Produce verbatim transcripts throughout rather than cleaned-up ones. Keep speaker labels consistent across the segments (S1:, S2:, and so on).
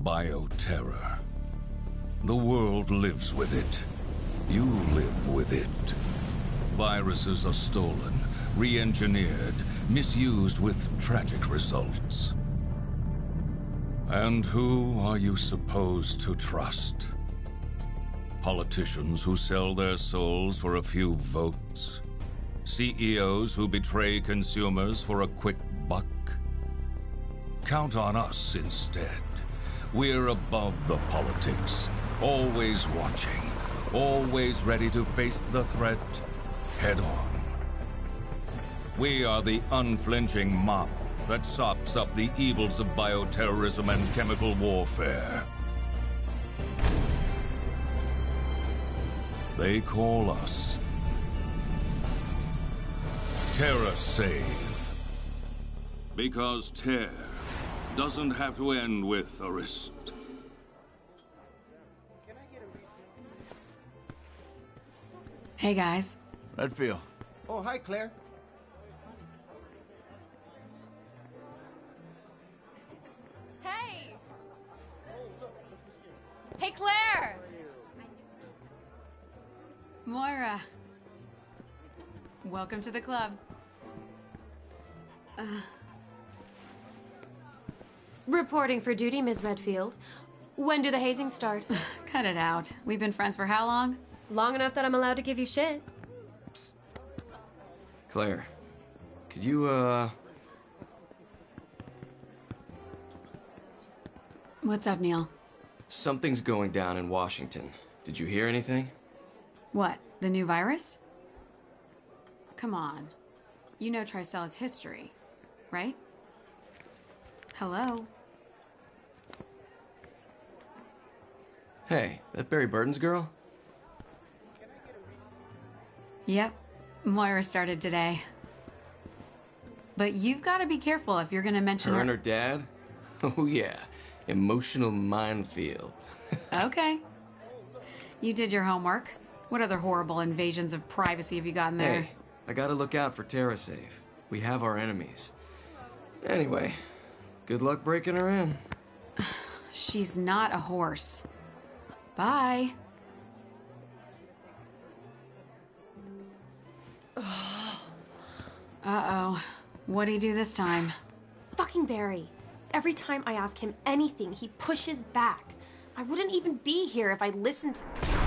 S1: bioterror. The world lives with it. You live with it. Viruses are stolen, re-engineered, misused with tragic results. And who are you supposed to trust? Politicians who sell their souls for a few votes? C E Os who betray consumers for a quick buck? Count on us instead. We're above the politics, always watching, always ready to face the threat head on. We are the unflinching mop that sops up the evils of bioterrorism and chemical warfare. They call us TerraSave. Because Terra doesn't have to end with a wrist.
S2: Hey guys.
S3: Redfield.
S4: Oh, hi, Claire.
S5: Hey! Hey, Claire!
S2: Moira. Welcome to the club. Uh...
S5: Reporting for duty, Miz Redfield. When do the hazings start?
S2: Cut it out. We've been friends for how long?
S5: Long enough that I'm allowed to give you shit.
S3: Psst. Claire, could you, uh...
S2: What's up, Neil?
S3: Something's going down in Washington. Did you hear anything?
S2: What, the new virus? Come on. You know Tricella's history, right? Hello?
S3: Hey, that Barry Burton's girl?
S2: Yep. Moira started today. But you've got to be careful if you're going to mention
S3: Her
S2: her...
S3: and her dad? Oh yeah. Emotional minefield.
S2: Okay. You did your homework. What other horrible invasions of privacy have you gotten there?
S3: Hey, I gotta look out for TerraSave. We have our enemies. Anyway, good luck breaking her in.
S2: She's not a horse. Bye. Uh-oh. What'd he do this time?
S5: Fucking Barry. Every time I ask him anything, he pushes back. I wouldn't even be here if I listened.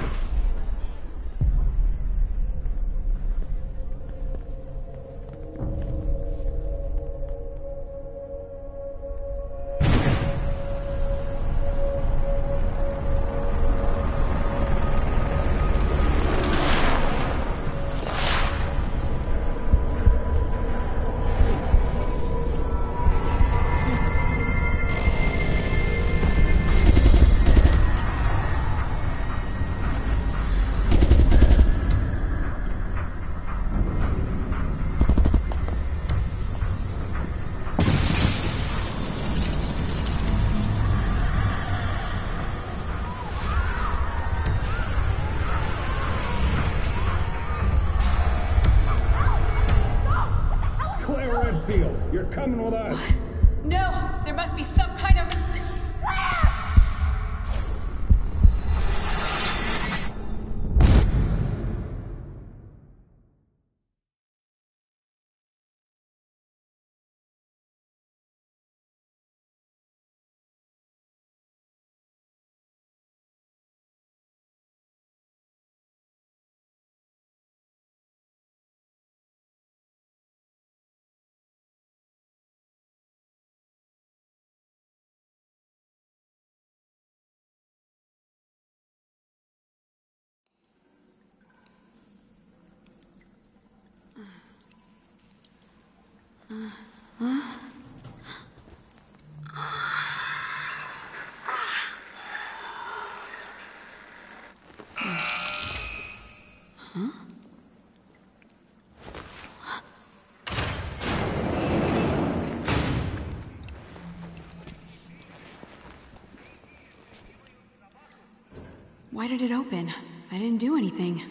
S6: You're coming with us.
S2: No! There must be some kind of... Why did it open? I didn't do anything.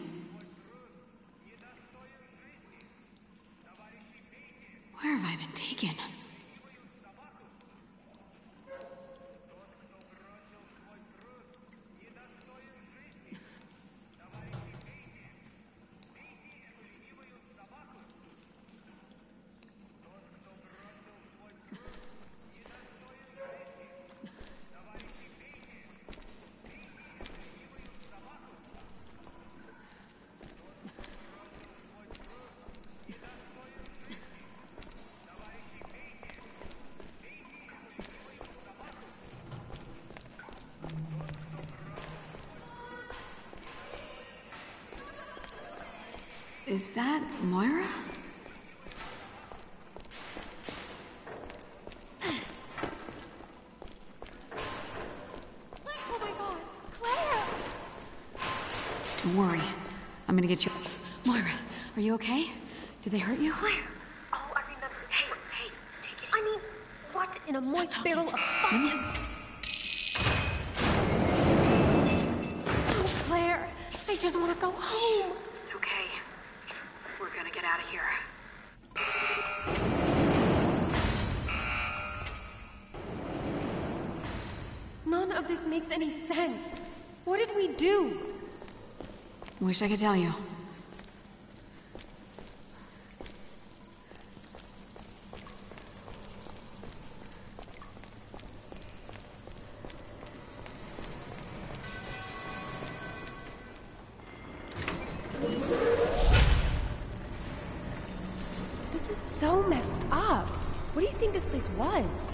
S2: Where have I been taken? Is that Moira?
S5: Oh my god, Claire!
S2: Don't worry. I'm gonna get you... Moira, are you okay? Did they hurt you?
S5: Claire! Oh, I remember. Hey, hey, take it easy. I mean, what in a
S2: Stop
S5: moist
S2: talking.
S5: barrel of
S2: Let me-
S5: foxes? Oh, Claire, I just want to go home.
S2: It's okay. We're gonna get out of here.
S5: None of this makes any sense. What did we do?
S2: Wish I could tell you.
S5: This is so messed up. What do you think this place was?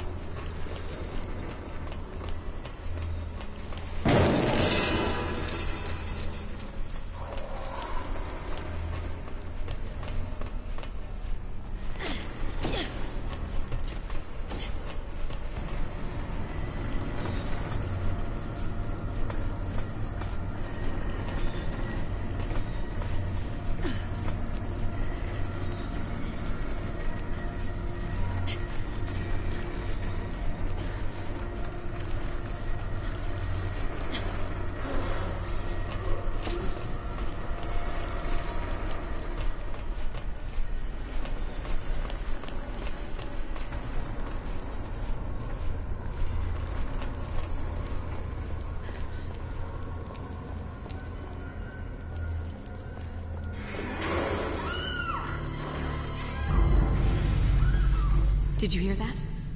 S2: Did you hear that?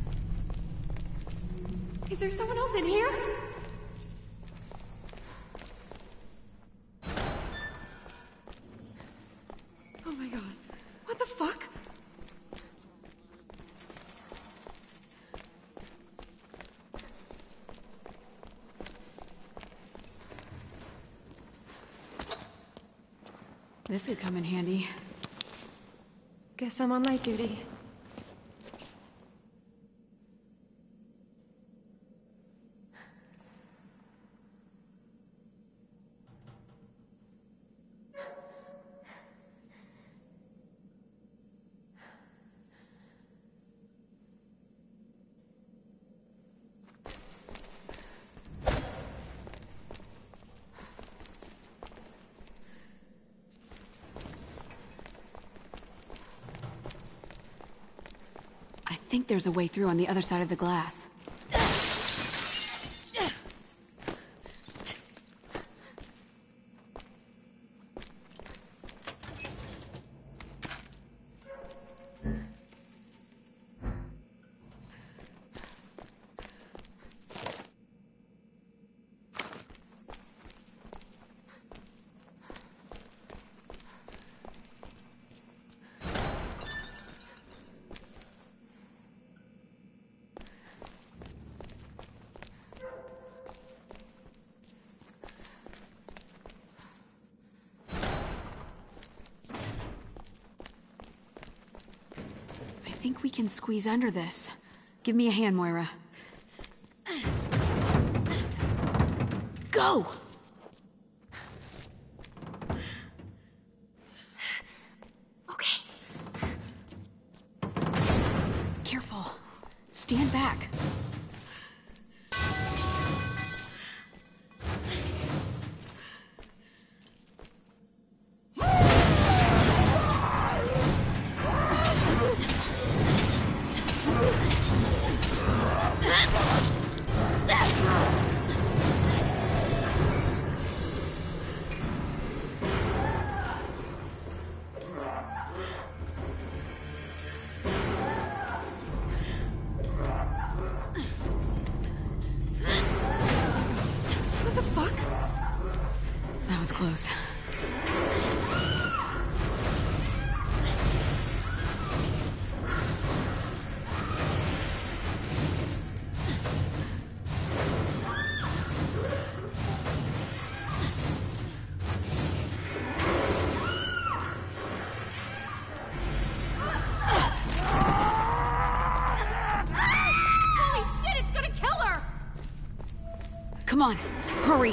S5: Is there someone else in here? Oh my god. What the fuck?
S2: This would come in handy.
S5: Guess I'm on light duty.
S2: I think there's a way through on the other side of the glass. I think we can squeeze under this. Give me a hand, Moira. Go!
S5: Okay.
S2: Careful. Stand back.
S5: What the fuck?
S2: That was close. Come on, hurry.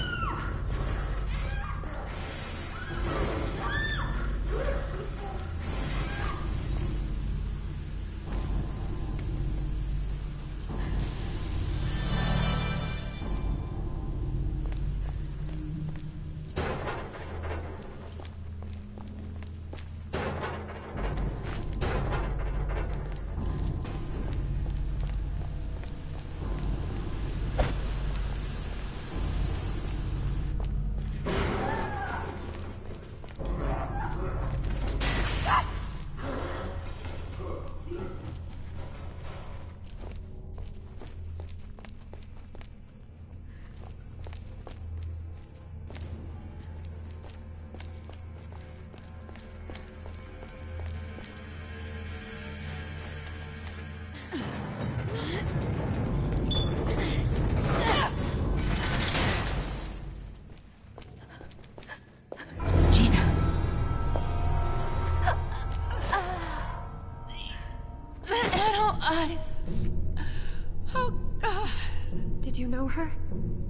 S4: Eyes. Oh, God.
S5: Did you know her?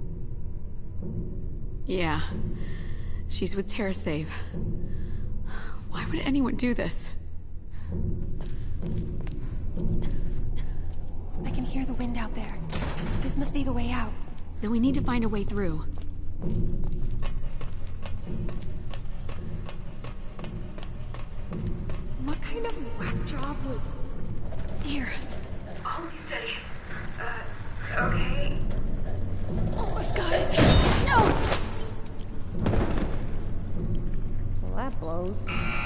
S2: Yeah. She's with TerraSave. Why would anyone do this?
S5: I can hear the wind out there. This must be the way out.
S2: Then we need to find a way through.
S5: What kind of whack job would...
S2: Here.
S7: Hold steady. Uh, okay.
S2: Almost got it. No!
S8: Well, that blows.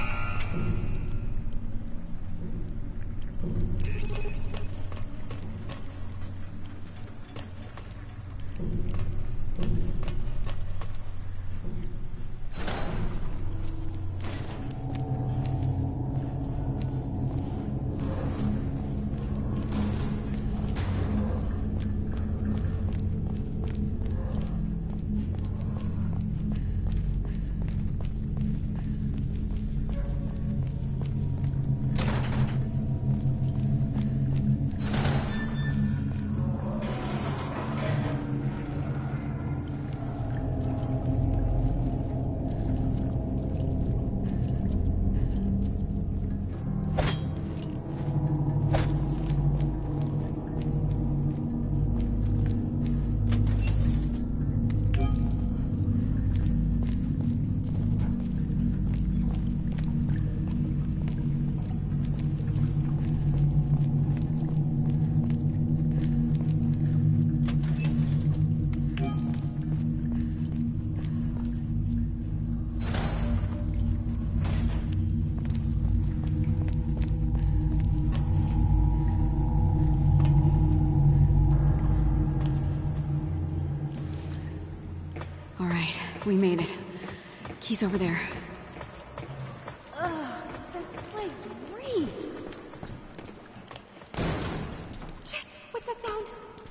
S2: We made it. Key's over there.
S5: Ugh, this place reeks. Shit, what's that sound?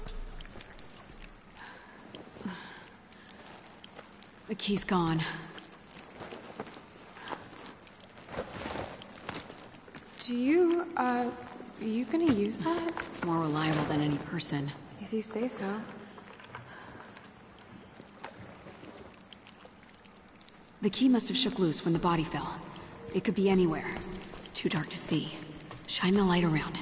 S2: The key's gone.
S4: Do you, uh, are you gonna use that?
S2: It's more reliable than any person.
S4: If you say so.
S2: The key must have shook loose when the body fell. It could be anywhere. It's too dark to see. Shine the light around.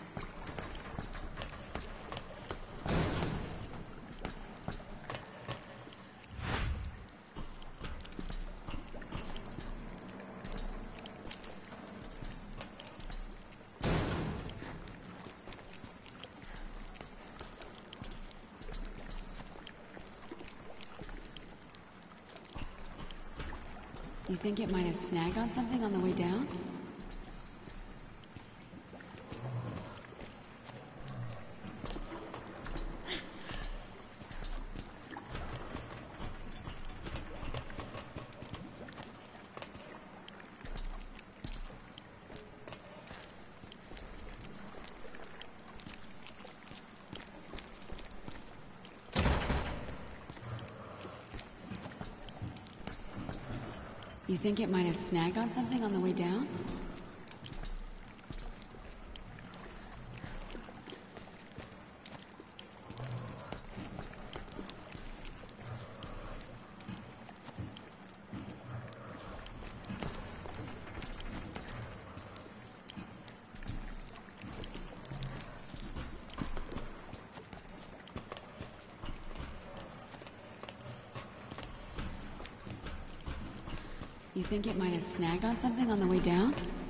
S2: You think it might have snagged on something on the way down? You think it might have snagged on something on the way down? You think it might have snagged on something on the way down?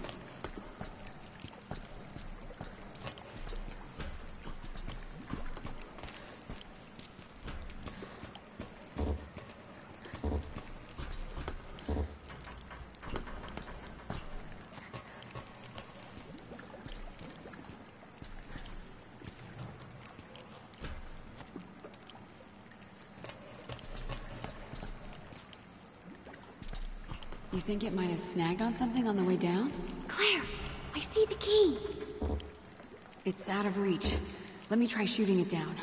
S2: You think it might have snagged on something on the way down?
S5: Claire, I see the key.
S2: It's out of reach. Let me try shooting it down.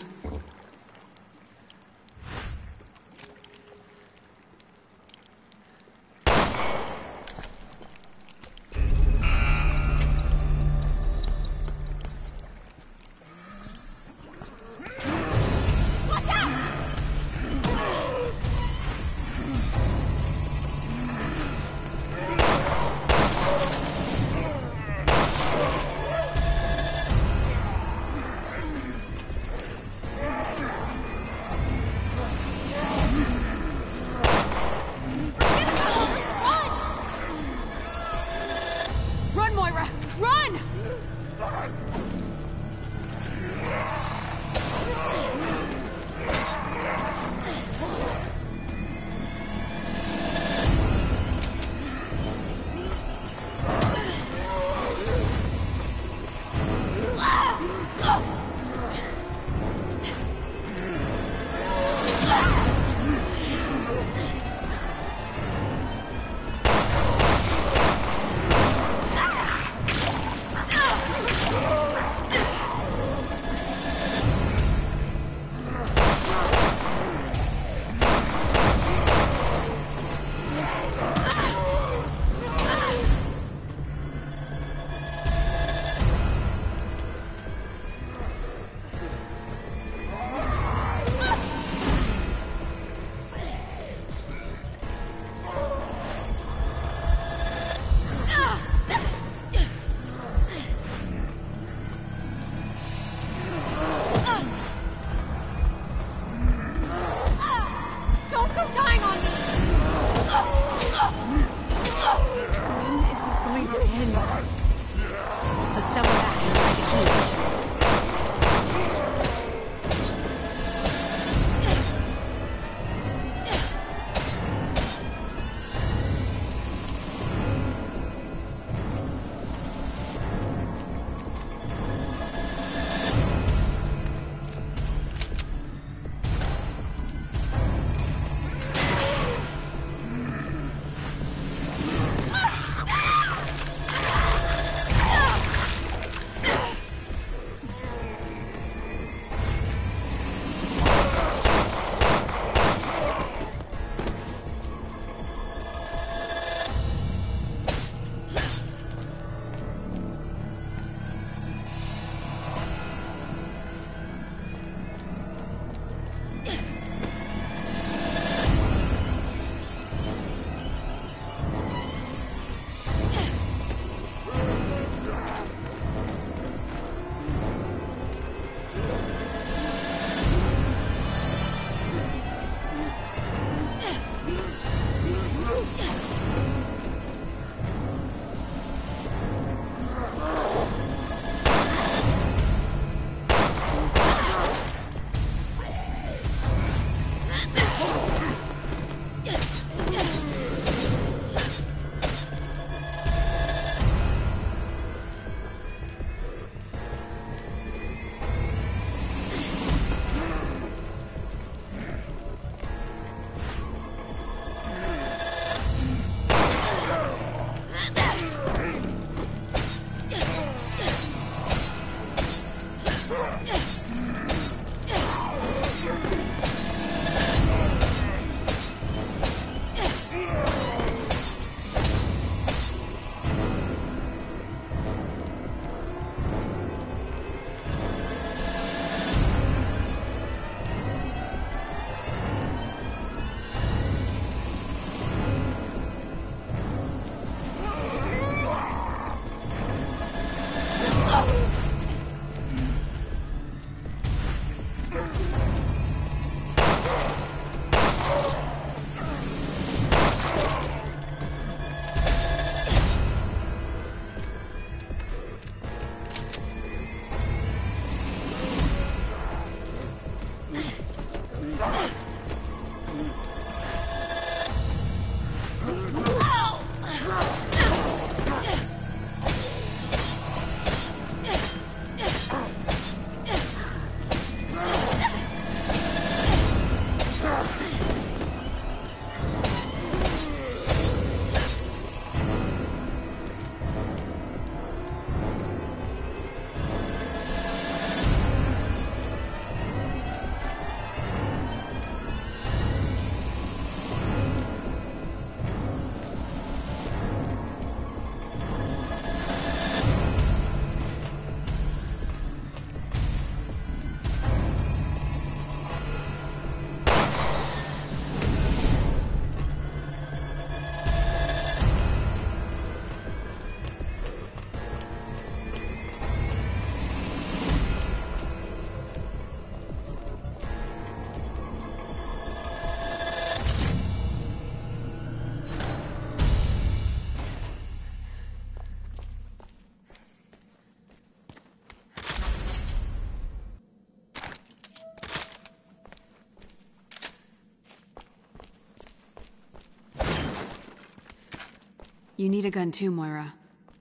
S2: You need a gun too, Moira.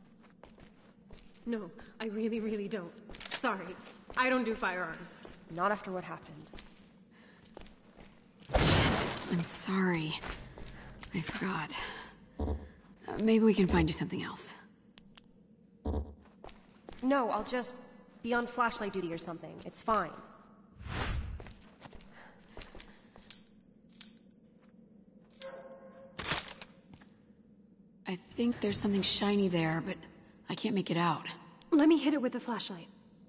S5: No, I really, really don't. Sorry. I don't do firearms.
S8: Not after what happened.
S2: I'm sorry. I forgot. Uh, maybe we can find you something else.
S8: No, I'll just be on flashlight duty or something. It's fine.
S2: I think there's something shiny there, but I can't make it out.
S5: Let me hit it with the flashlight.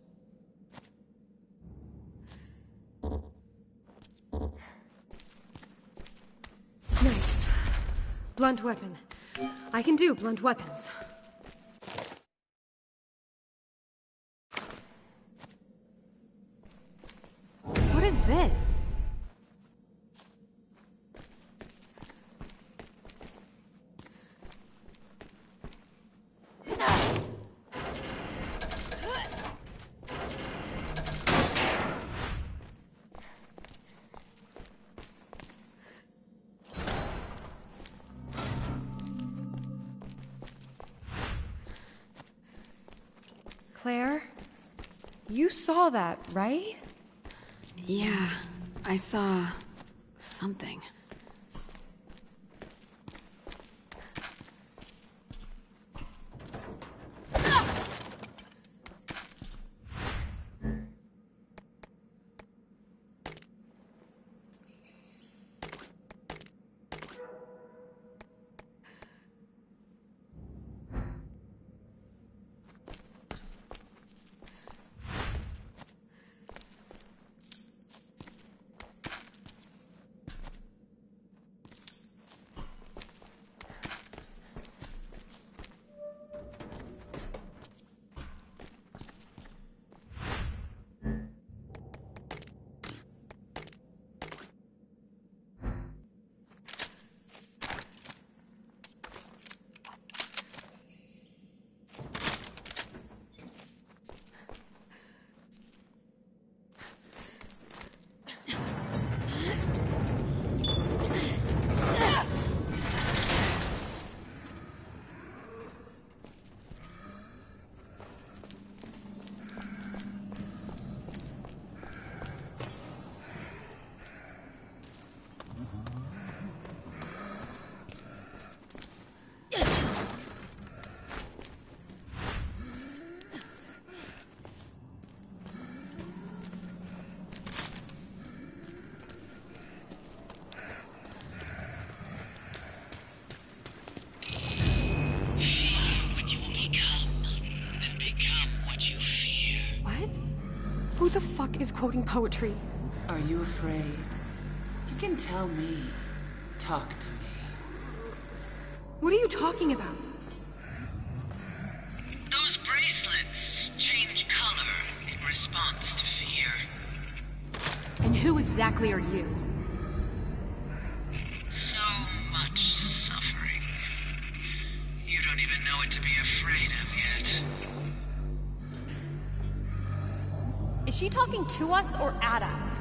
S5: Nice. Blunt weapon. I can do blunt weapons. What is this?
S4: Claire, you saw that, right?
S2: Yeah, I saw... something.
S5: Who the fuck is quoting poetry?
S9: Are you afraid? You can tell me. Talk to me.
S5: What are you talking about?
S9: Those bracelets change color in response to fear.
S2: And who exactly are you?
S9: So much suffering. You don't even know what to be afraid of yet.
S5: Is she talking to us or at us?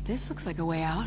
S2: This looks like a way out.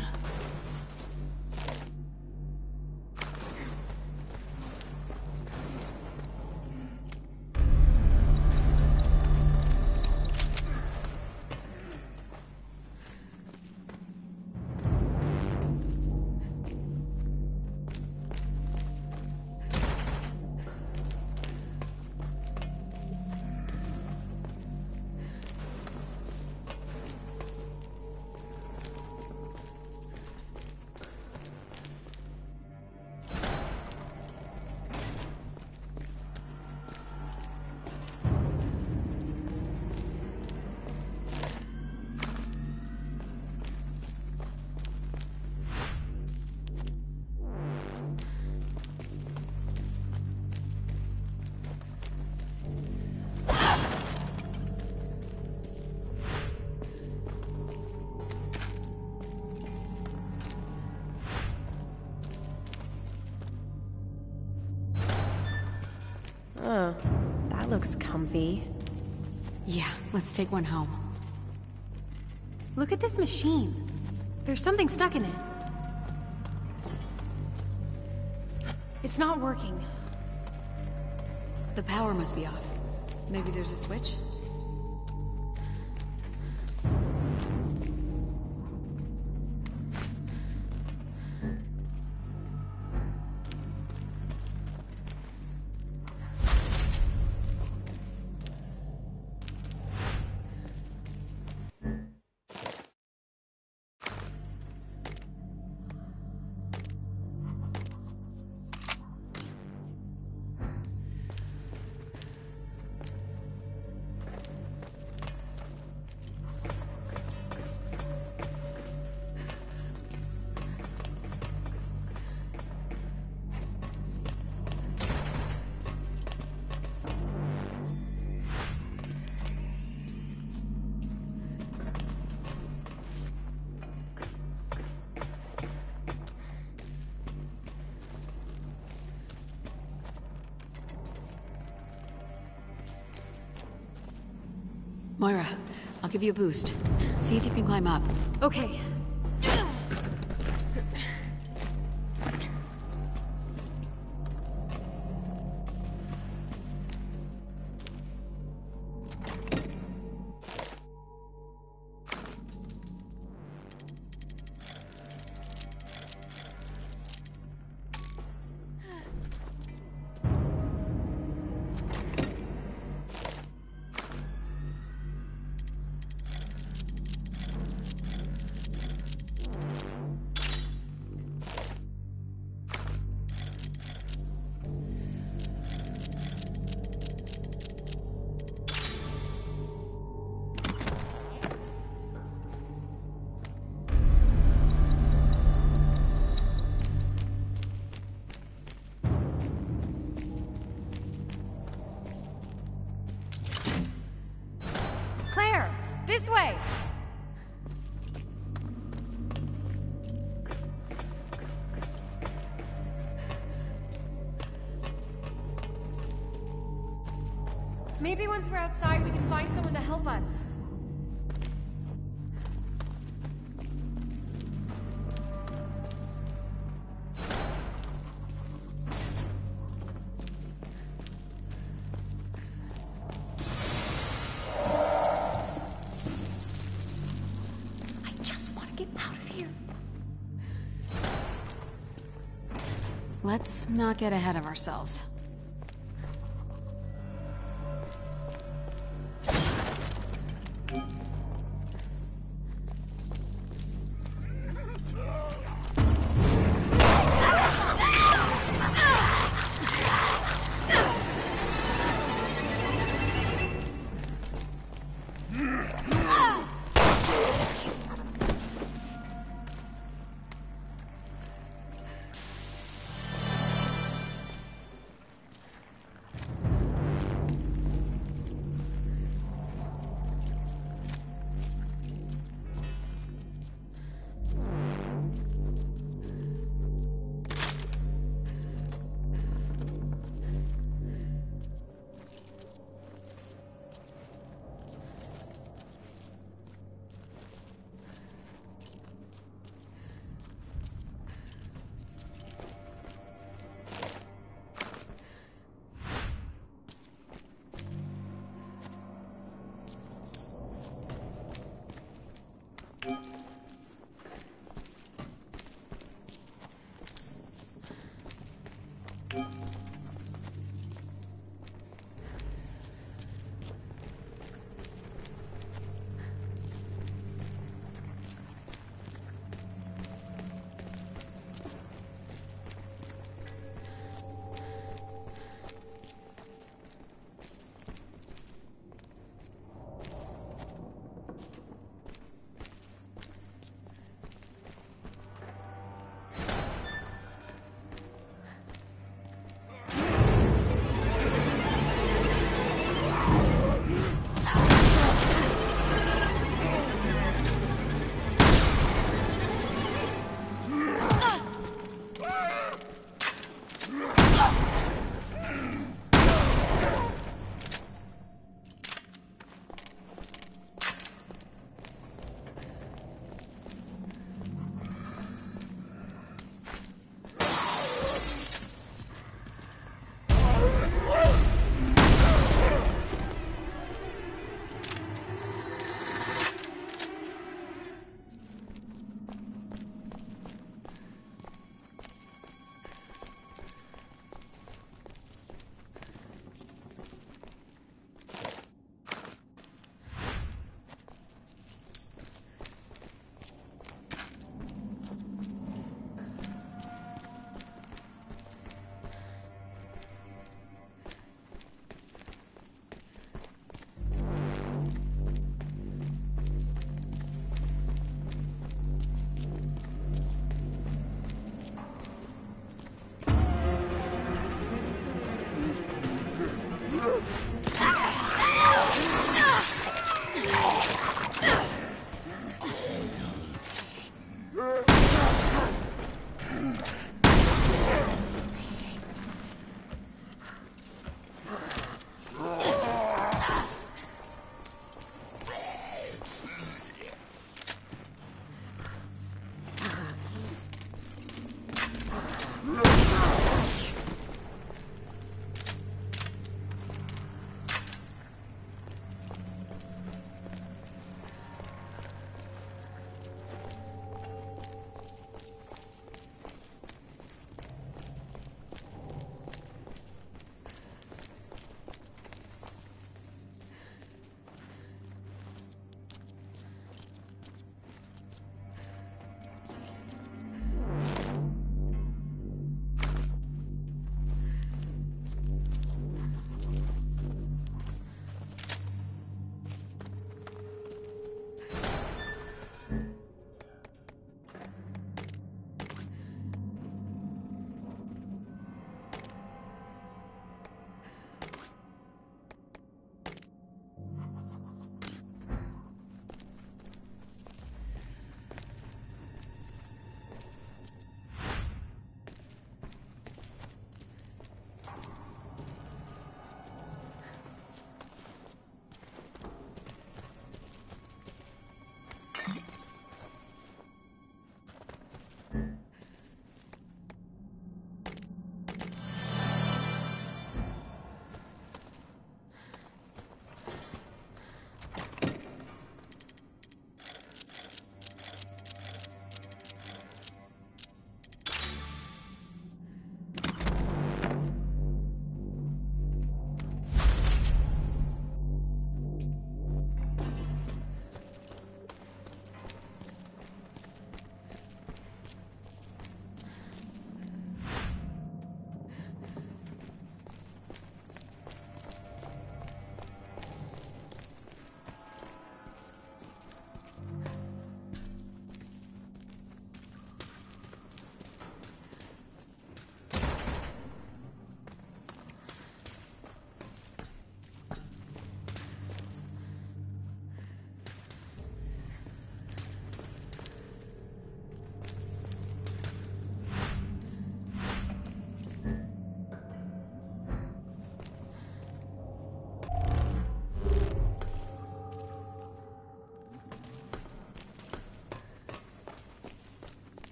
S8: Oh, that looks comfy.
S2: Yeah, let's take one home.
S5: Look at this machine. There's something stuck in it. It's not working.
S2: The power must be off. Maybe there's a switch? Moira, I'll give you a boost. See if you can climb up.
S5: Okay. Claire, this way! Maybe once we're outside, we can find someone to help us. I just want to get out of here.
S2: Let's not get ahead of ourselves.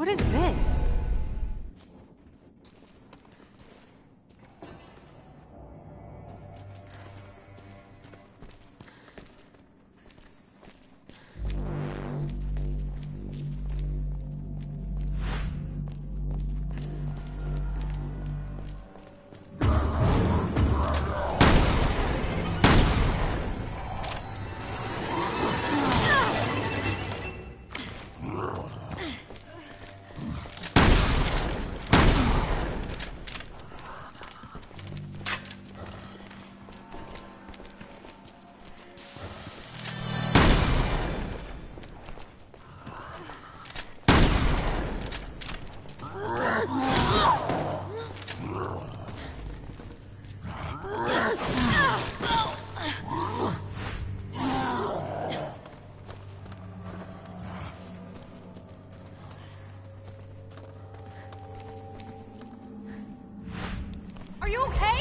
S5: What is this? Are you okay?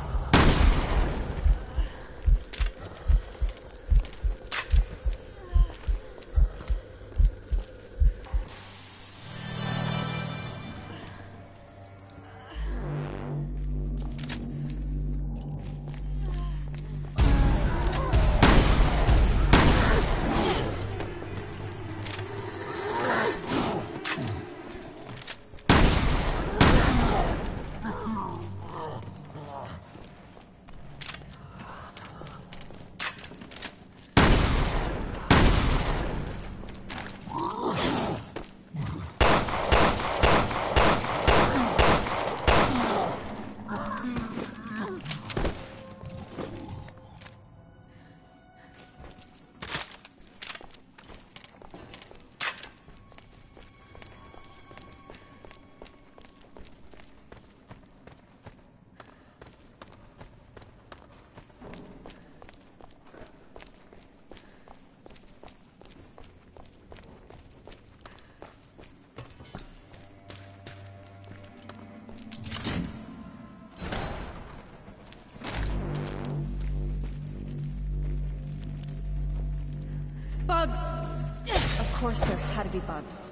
S5: Bugs! Of course there had to be bugs.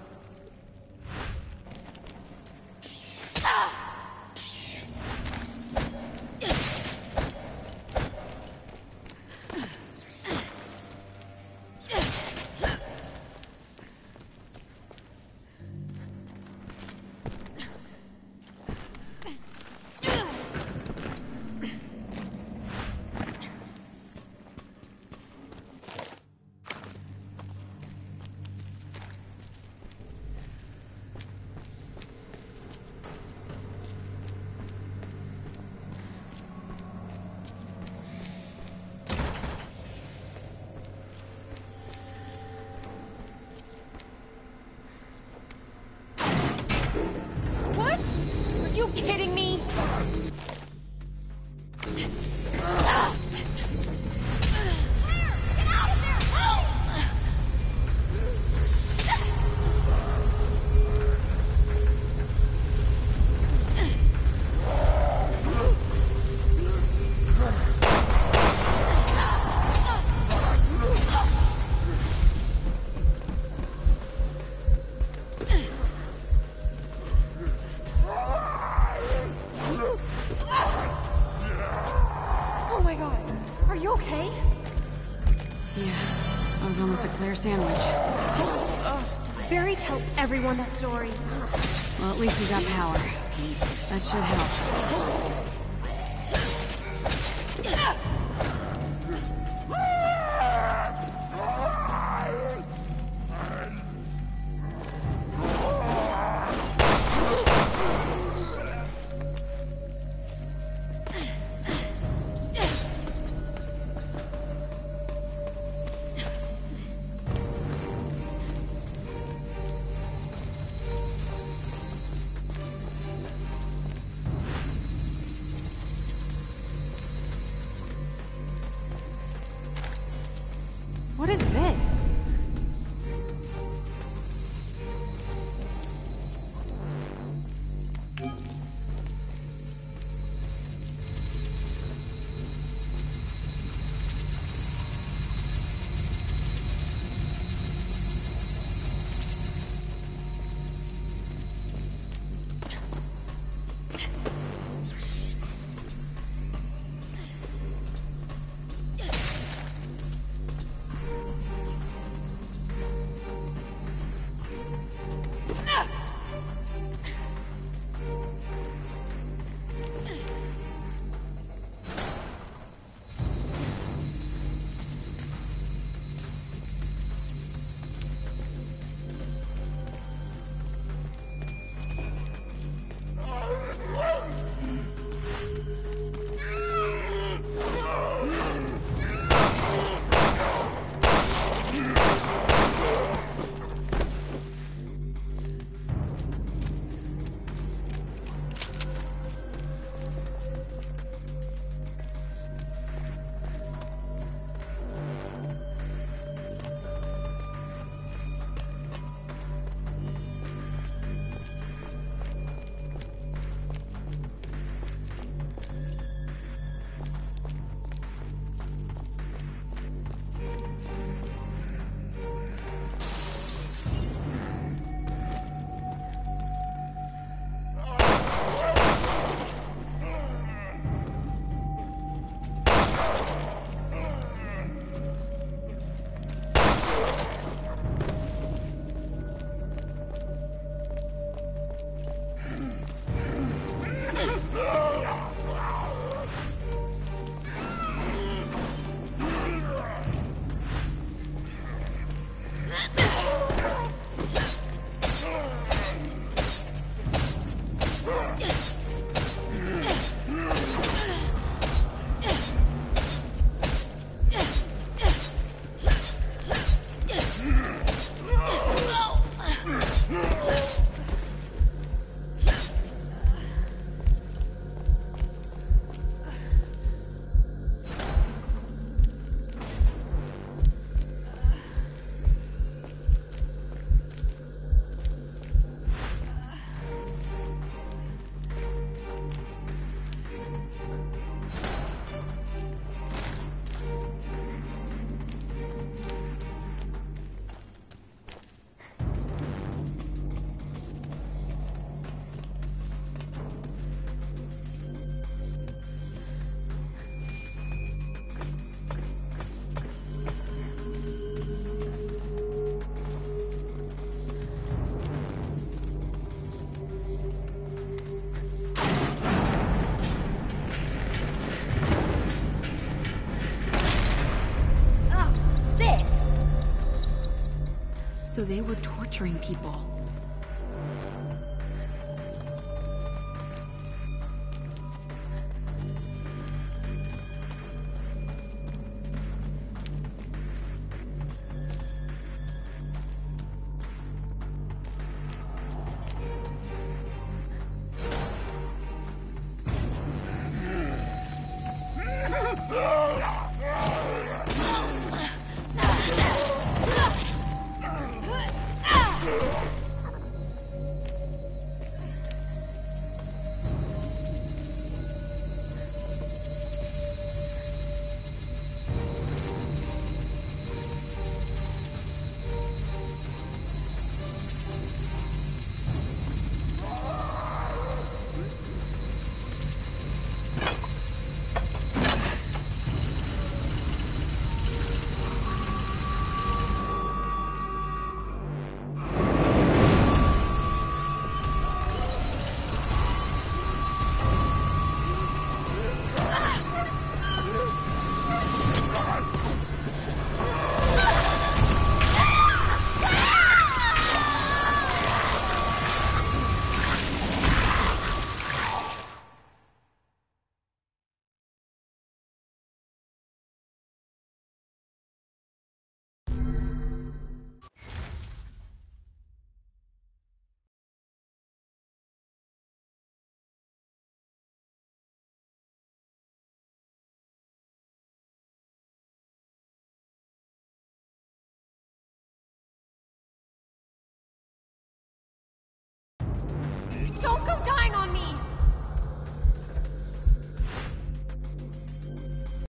S5: Are you kidding me? Oh my god, are you okay?
S2: Yeah, that was almost a Claire sandwich.
S5: Ugh, does Barry tell everyone that story?
S2: Well, at least we got power. That should help.
S5: What is this?
S2: So they were torturing people.
S6: Ah!